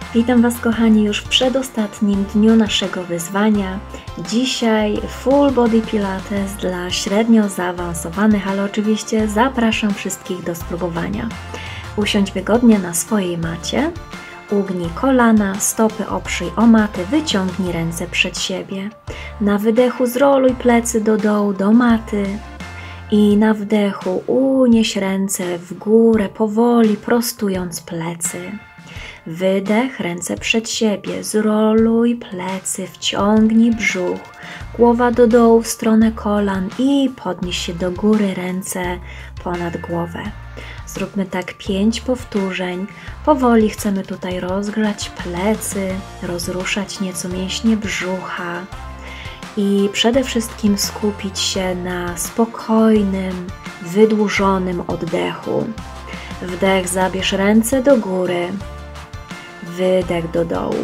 Witam Was, kochani, już w przedostatnim dniu naszego wyzwania. Dzisiaj Full Body Pilates dla średnio zaawansowanych, ale oczywiście zapraszam wszystkich do spróbowania. Usiądź wygodnie na swojej macie, ugnij kolana, stopy oprzyj o matę, wyciągnij ręce przed siebie. Na wydechu zroluj plecy do dołu, do maty i na wdechu unieś ręce w górę, powoli prostując plecy. Wydech, ręce przed siebie, zroluj plecy, wciągnij brzuch, głowa do dołu w stronę kolan i podnieś się do góry, ręce ponad głowę. Zróbmy tak 5 powtórzeń. Powoli chcemy tutaj rozgrzać plecy, rozruszać nieco mięśnie brzucha i przede wszystkim skupić się na spokojnym, wydłużonym oddechu. Wdech, zabierz ręce do góry. Wydech do dołu.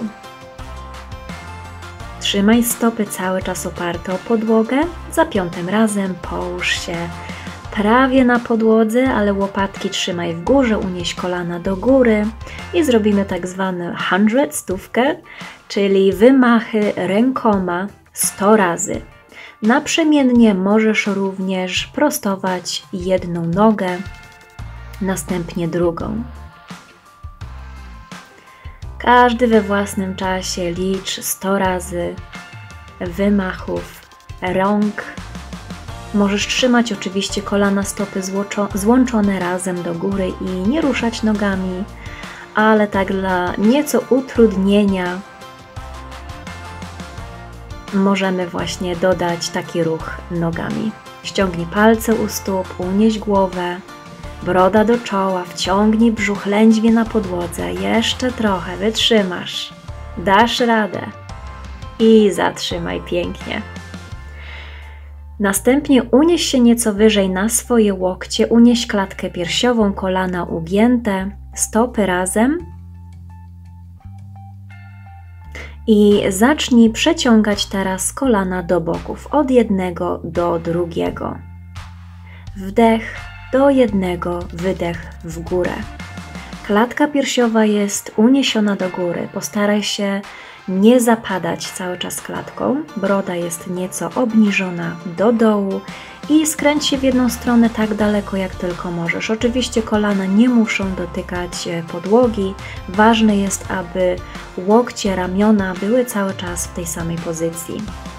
Trzymaj stopy cały czas oparte o podłogę. Za 5 razem połóż się prawie na podłodze, ale łopatki trzymaj w górze, unieś kolana do góry i zrobimy tak zwany 100, czyli wymachy rękoma 100 razy. Naprzemiennie możesz również prostować jedną nogę, następnie drugą. Każdy we własnym czasie licz 100 razy wymachów rąk. Możesz trzymać oczywiście kolana, stopy złączone razem do góry i nie ruszać nogami, ale tak dla nieco utrudnienia możemy właśnie dodać taki ruch nogami. Ściągnij palce u stóp, unieś głowę. Broda do czoła, wciągnij brzuch lędźwie na podłodze, jeszcze trochę, wytrzymasz, dasz radę i zatrzymaj pięknie. Następnie unieś się nieco wyżej na swoje łokcie, unieś klatkę piersiową, kolana ugięte, stopy razem i zacznij przeciągać teraz kolana do boków, od jednego do drugiego. Wdech do jednego, wydech w górę. Klatka piersiowa jest uniesiona do góry. Postaraj się nie zapadać cały czas klatką. Broda jest nieco obniżona do dołu i skręć się w jedną stronę tak daleko, jak tylko możesz. Oczywiście kolana nie muszą dotykać podłogi. Ważne jest, aby łokcie, ramiona były cały czas w tej samej pozycji.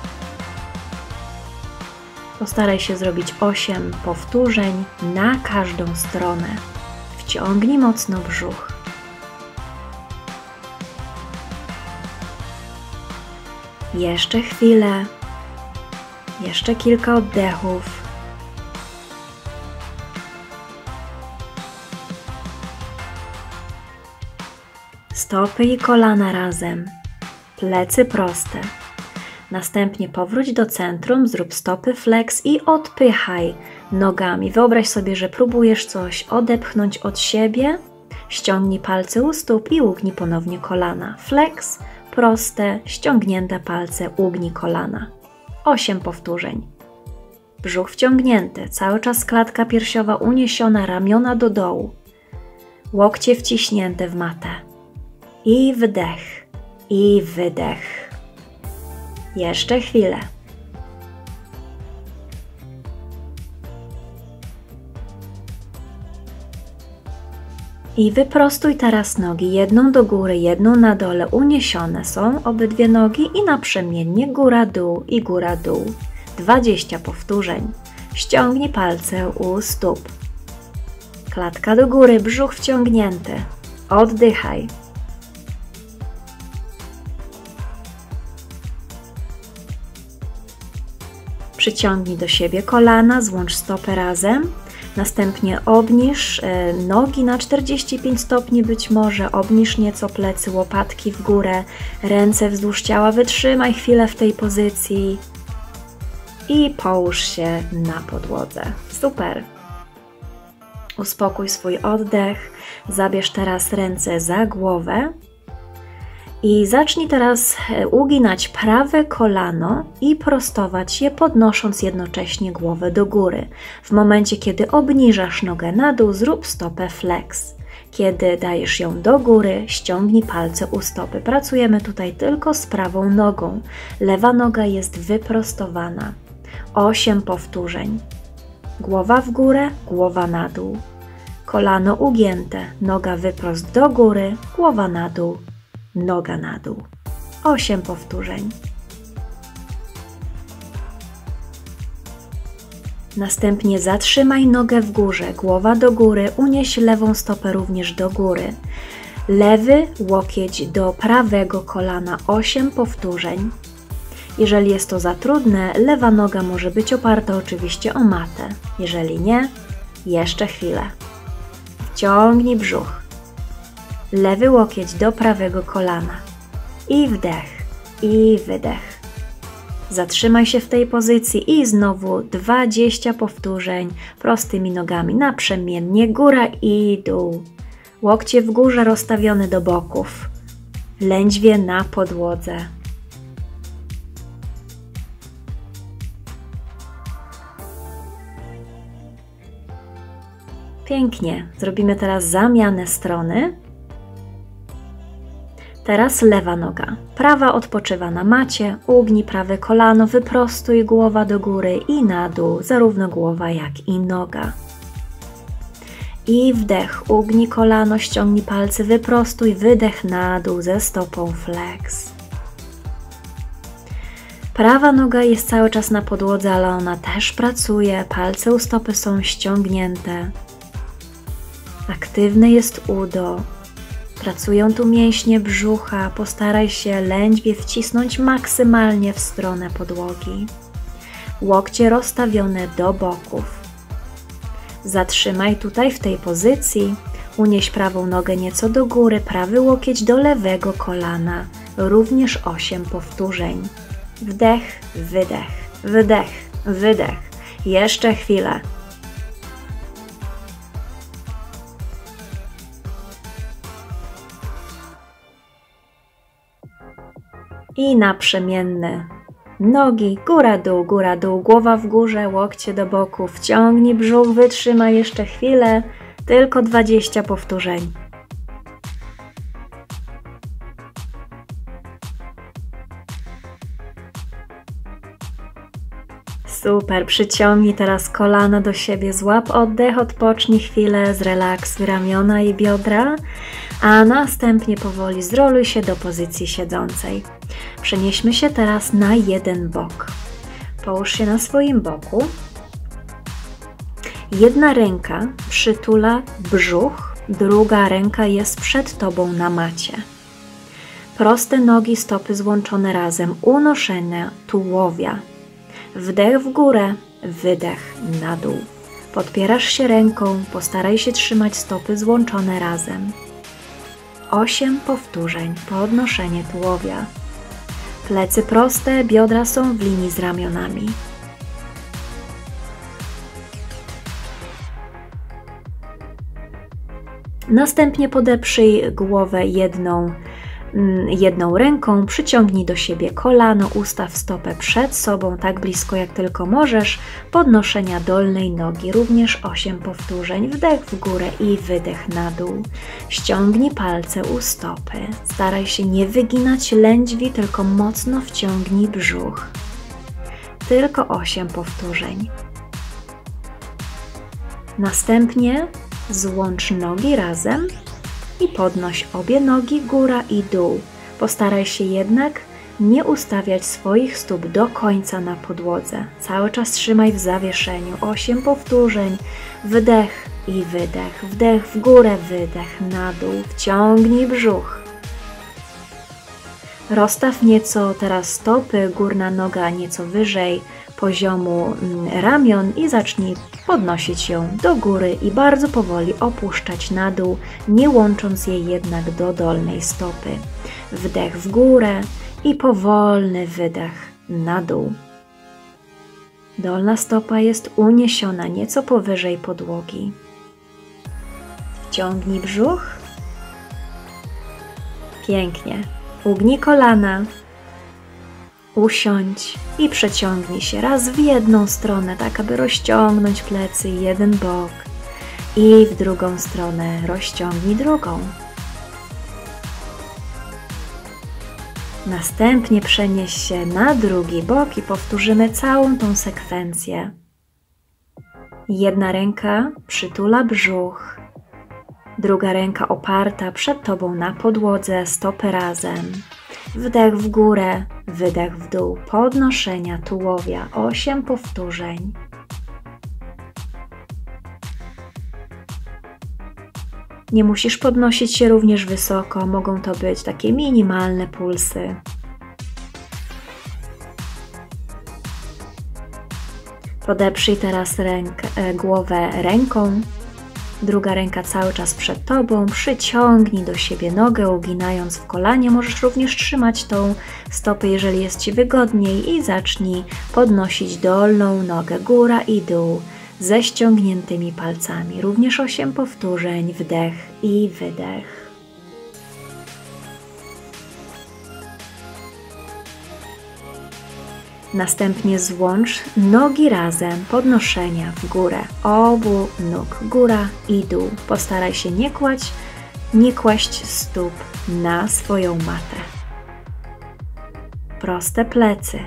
Postaraj się zrobić 8 powtórzeń na każdą stronę. Wciągnij mocno brzuch. Jeszcze chwilę. Jeszcze kilka oddechów. Stopy i kolana razem. Plecy proste. Następnie powróć do centrum, zrób stopy flex i odpychaj nogami. Wyobraź sobie, że próbujesz coś odepchnąć od siebie. Ściągnij palce u stóp i ugnij ponownie kolana. Flex, proste, ściągnięte palce, ugnij kolana. 8 powtórzeń. Brzuch wciągnięty, cały czas klatka piersiowa uniesiona, ramiona do dołu. Łokcie wciśnięte w matę. I wdech, i wydech. Jeszcze chwilę. I wyprostuj teraz nogi, jedną do góry, jedną na dole, uniesione są obydwie nogi i naprzemiennie góra-dół i góra-dół. 20 powtórzeń. Ściągnij palce u stóp. Klatka do góry, brzuch wciągnięty. Oddychaj. Przyciągnij do siebie kolana, złącz stopy razem. Następnie obniż nogi na 45 stopni być może, obniż nieco plecy, łopatki w górę, ręce wzdłuż ciała, wytrzymaj chwilę w tej pozycji i połóż się na podłodze. Super! Uspokój swój oddech, zabierz teraz ręce za głowę i zacznij teraz uginać prawe kolano i prostować je, podnosząc jednocześnie głowę do góry. W momencie, kiedy obniżasz nogę na dół, zrób stopę flex. Kiedy dajesz ją do góry, ściągnij palce u stopy. Pracujemy tutaj tylko z prawą nogą. Lewa noga jest wyprostowana. 8 powtórzeń. Głowa w górę, głowa na dół. Kolano ugięte, noga wyprost do góry, głowa na dół, noga na dół. 8 powtórzeń. Następnie zatrzymaj nogę w górze, głowa do góry, unieś lewą stopę również do góry. Lewy łokieć do prawego kolana, 8 powtórzeń. Jeżeli jest to za trudne, lewa noga może być oparta oczywiście o matę. Jeżeli nie, jeszcze chwilę. Wciągnij brzuch. Lewy łokieć do prawego kolana. I wdech, i wydech. Zatrzymaj się w tej pozycji i znowu 20 powtórzeń prostymi nogami naprzemiennie, góra i dół. Łokcie w górze rozstawione do boków. Lędźwie na podłodze. Pięknie. Zrobimy teraz zamianę strony. Teraz lewa noga. Prawa odpoczywa na macie, ugnij prawe kolano, wyprostuj głowa do góry i na dół, zarówno głowa jak i noga. I wdech, ugnij kolano, ściągnij palce, wyprostuj, wydech na dół ze stopą flex. Prawa noga jest cały czas na podłodze, ale ona też pracuje, palce u stopy są ściągnięte. Aktywne jest udo. Pracują tu mięśnie brzucha, postaraj się lędźwie wcisnąć maksymalnie w stronę podłogi. Łokcie rozstawione do boków. Zatrzymaj tutaj w tej pozycji, unieś prawą nogę nieco do góry, prawy łokieć do lewego kolana, również 8 powtórzeń. Wdech, wydech, wydech, wydech. Jeszcze chwilę. I naprzemienny. Nogi, góra, dół, głowa w górze, łokcie do boku, wciągnij brzuch, wytrzymaj jeszcze chwilę, tylko 20 powtórzeń. Super, przyciągnij teraz kolana do siebie, złap oddech, odpocznij chwilę, zrelaksuj ramiona i biodra, a następnie powoli zroluj się do pozycji siedzącej. Przenieśmy się teraz na jeden bok. Połóż się na swoim boku. Jedna ręka przytula brzuch, druga ręka jest przed tobą na macie. Proste nogi, stopy złączone razem, unoszenie tułowia. Wdech w górę, wydech na dół. Podpierasz się ręką, postaraj się trzymać stopy złączone razem. 8 powtórzeń, podnoszenie tułowia. Plecy proste, biodra są w linii z ramionami. Następnie podeprzyj głowę jedną ręką, przyciągnij do siebie kolano, ustaw stopę przed sobą, tak blisko jak tylko możesz, podnoszenia dolnej nogi, również 8 powtórzeń, wdech w górę i wydech na dół. Ściągnij palce u stopy, staraj się nie wyginać lędźwi, tylko mocno wciągnij brzuch. Tylko 8 powtórzeń. Następnie złącz nogi razem i podnoś obie nogi, góra i dół. Postaraj się jednak nie ustawiać swoich stóp do końca na podłodze. Cały czas trzymaj w zawieszeniu. 8 powtórzeń. Wdech i wydech. Wdech w górę, wydech na dół. Wciągnij brzuch. Rozstaw nieco teraz stopy, górna noga nieco wyżej poziomu ramion i zacznij podnosić ją do góry i bardzo powoli opuszczać na dół, nie łącząc jej jednak do dolnej stopy. Wdech w górę i powolny wydech na dół. Dolna stopa jest uniesiona nieco powyżej podłogi. Wciągnij brzuch. Pięknie. Ugnij kolana. Usiądź i przeciągnij się raz w jedną stronę, tak aby rozciągnąć plecy, jeden bok. i w drugą stronę rozciągnij drugą. Następnie przenieś się na drugi bok i powtórzymy całą tą sekwencję. Jedna ręka przytula brzuch, druga ręka oparta przed Tobą na podłodze, stopy razem. Wdech w górę, wydech w dół, podnoszenia tułowia, 8 powtórzeń. Nie musisz podnosić się również wysoko, mogą to być takie minimalne pulsy. Podeprzyj teraz głowę ręką, druga ręka cały czas przed Tobą, przyciągnij do siebie nogę, uginając w kolanie. Możesz również trzymać tą stopę, jeżeli jest Ci wygodniej i zacznij podnosić dolną nogę, góra i dół, ze ściągniętymi palcami. Również 8 powtórzeń, wdech i wydech. Następnie złącz nogi razem, podnoszenia w górę obu nóg, góra i dół. Postaraj się nie kłaść stóp na swoją matę. Proste plecy.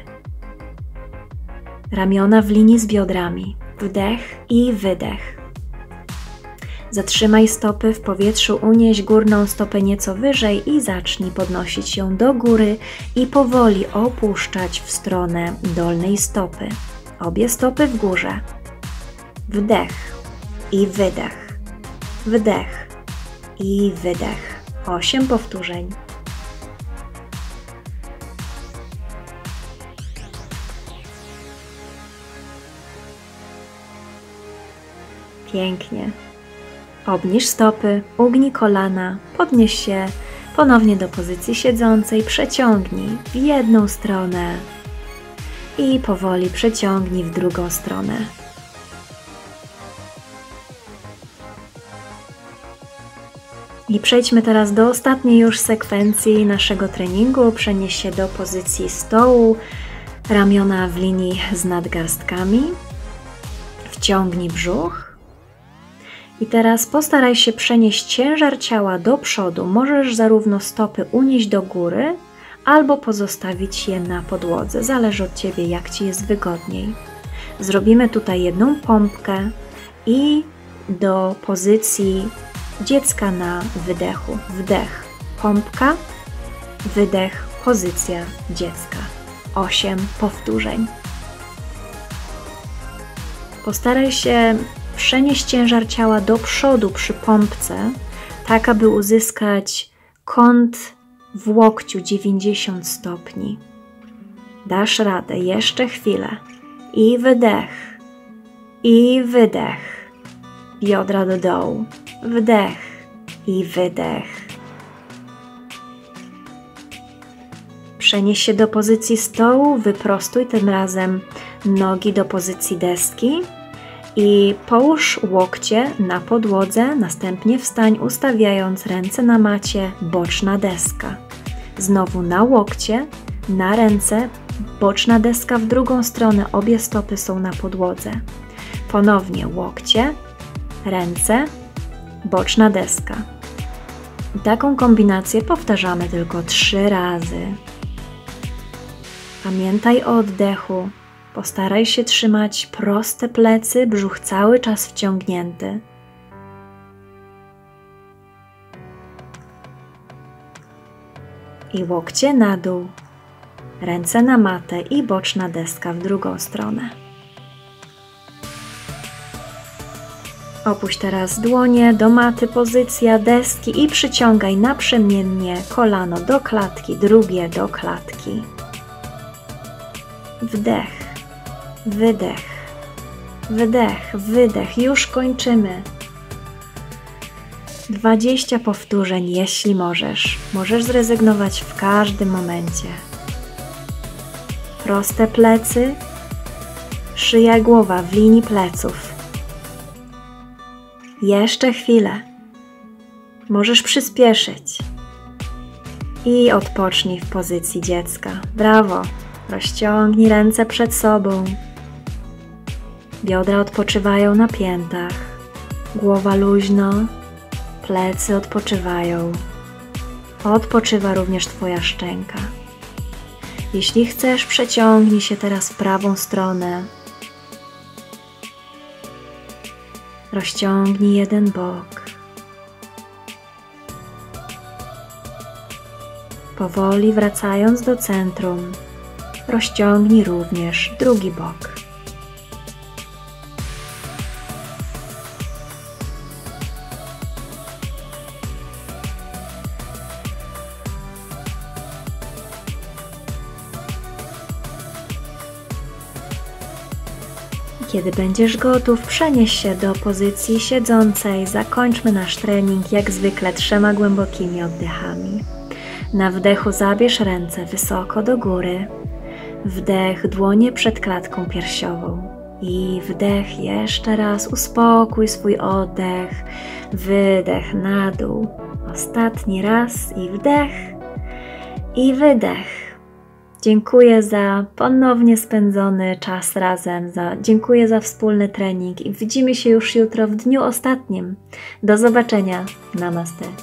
Ramiona w linii z biodrami. Wdech i wydech. Zatrzymaj stopy w powietrzu, unieś górną stopę nieco wyżej i zacznij podnosić ją do góry i powoli opuszczać w stronę dolnej stopy. Obie stopy w górze. Wdech i wydech. Wdech i wydech. 8 powtórzeń. Pięknie. Obniż stopy, ugnij kolana, podnieś się ponownie do pozycji siedzącej, przeciągnij w jedną stronę i powoli przeciągnij w drugą stronę. I przejdźmy teraz do ostatniej już sekwencji naszego treningu. Przenieś się do pozycji stołu, ramiona w linii z nadgarstkami, wciągnij brzuch. I teraz postaraj się przenieść ciężar ciała do przodu. Możesz zarówno stopy unieść do góry, albo pozostawić je na podłodze. Zależy od Ciebie, jak Ci jest wygodniej. Zrobimy tutaj jedną pompkę i do pozycji dziecka na wydechu. Wdech, pompka, wydech, pozycja dziecka. 8 powtórzeń. Postaraj się przenieść ciężar ciała do przodu przy pompce, tak aby uzyskać kąt w łokciu 90 stopni. Dasz radę, jeszcze chwilę. I wydech, i wydech. Biodra do dołu. Wdech i wydech. Przenieś się do pozycji stołu, wyprostuj tym razem nogi do pozycji deski i połóż łokcie na podłodze, następnie wstań ustawiając ręce na macie, boczna deska. Znowu na łokcie, na ręce, boczna deska w drugą stronę, obie stopy są na podłodze. Ponownie łokcie, ręce, boczna deska. Taką kombinację powtarzamy tylko 3 razy. Pamiętaj o oddechu. Postaraj się trzymać proste plecy, brzuch cały czas wciągnięty. I łokcie na dół, ręce na matę i boczna deska w drugą stronę. Opuść teraz dłonie do maty, pozycja deski i przyciągaj naprzemiennie kolano do klatki, drugie do klatki. Wdech, wydech, wdech, wydech. Już kończymy. 20 powtórzeń, jeśli możesz. Możesz zrezygnować w każdym momencie. Proste plecy, szyja i głowa w linii pleców. Jeszcze chwilę. Możesz przyspieszyć. I odpocznij w pozycji dziecka. Brawo! Rozciągnij ręce przed sobą. Biodra odpoczywają na piętach. Głowa luźno, plecy odpoczywają. Odpoczywa również Twoja szczęka. Jeśli chcesz, przeciągnij się teraz w prawą stronę. Rozciągnij jeden bok. Powoli wracając do centrum, rozciągnij również drugi bok. Kiedy będziesz gotów, przenieś się do pozycji siedzącej. Zakończmy nasz trening jak zwykle 3 głębokimi oddechami. Na wdechu zabierz ręce wysoko do góry. Wdech, dłonie przed klatką piersiową. I wdech, jeszcze raz uspokój swój oddech. Wydech na dół. Ostatni raz i wdech. I wydech. Dziękuję za ponownie spędzony czas razem, dziękuję za wspólny trening i widzimy się już jutro w dniu ostatnim. Do zobaczenia. Namaste.